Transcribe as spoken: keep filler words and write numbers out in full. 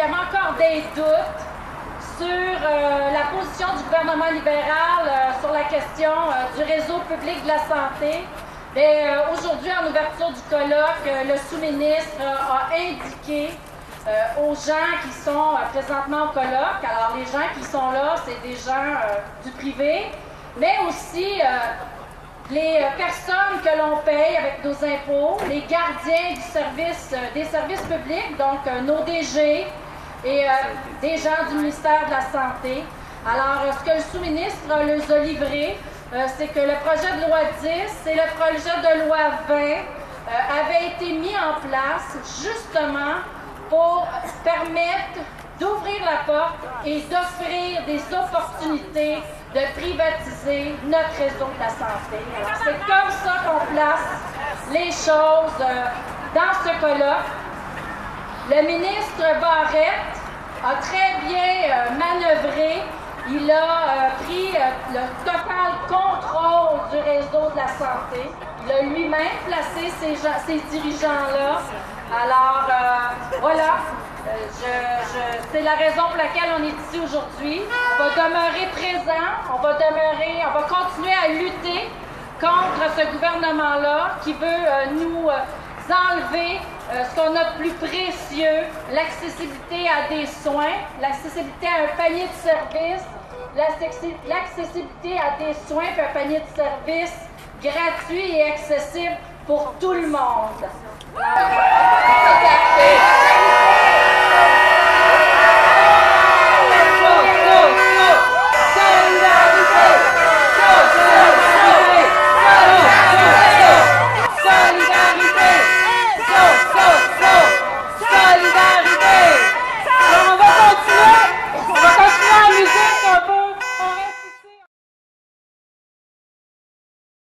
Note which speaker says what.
Speaker 1: y avait encore des doutes sur euh, la position du gouvernement libéral euh, sur la question euh, du réseau public de la santé. Mais euh, aujourd'hui, en ouverture du colloque, euh, le sous-ministre euh, a indiqué euh, aux gens qui sont euh, présentement au colloque, alors les gens qui sont là, c'est des gens euh, du privé, mais aussi euh, les euh, personnes que l'on paye avec nos impôts, les gardiens du service, euh, des services publics, donc euh, nos D G et euh, des gens du ministère de la Santé. Alors, euh, ce que le sous-ministre euh, les a livré, euh, c'est que le projet de loi dix et le projet de loi vingt euh, avaient été mis en place justement pour permettre d'ouvrir la porte et d'offrir des opportunités de privatiser notre réseau de la santé. Alors, c'est comme ça qu'on place les choses euh, dans ce colloque. Le ministre Barrette a très bien euh, manœuvré. Il a euh, pris euh, le total contrôle du réseau de la santé. Il a lui-même placé ces, gens, ces dirigeants-là. Alors, euh, voilà. Euh, je, je, c'est la raison pour laquelle on est ici aujourd'hui. On va demeurer présent, on va demeurer, on va continuer à lutter contre ce gouvernement-là qui veut euh, nous euh, enlever euh, ce qu'on a de plus précieux, l'accessibilité à des soins, l'accessibilité à un panier de services, l'accessibilité à des soins et un panier de services gratuit et accessible pour tout le monde. Alors,